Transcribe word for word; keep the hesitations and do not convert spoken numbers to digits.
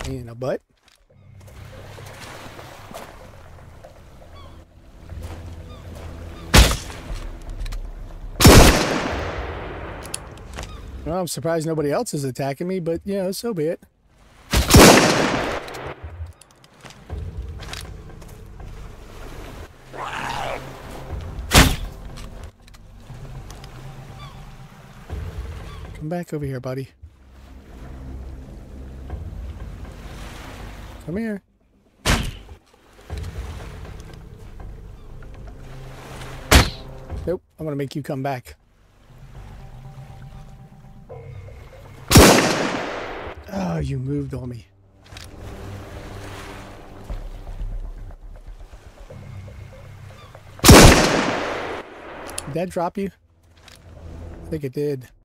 Pain in the butt. Well, I'm surprised nobody else is attacking me, but, you know, so be it. Come back over here, buddy. Come here. Nope, I'm gonna make you come back. Oh, you moved on me. Did that drop you? I think it did.